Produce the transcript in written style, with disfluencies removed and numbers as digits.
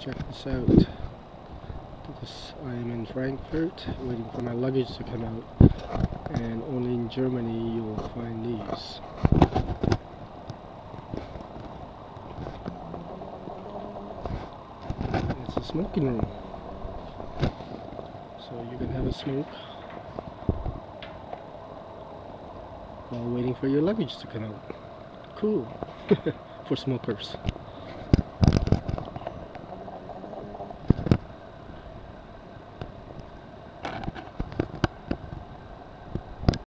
Check this out. I am in Frankfurt waiting for my luggage to come out, and only in Germany you will find these. It's a smoking room, so you can have a smoke while waiting for your luggage to come out. Cool for smokers.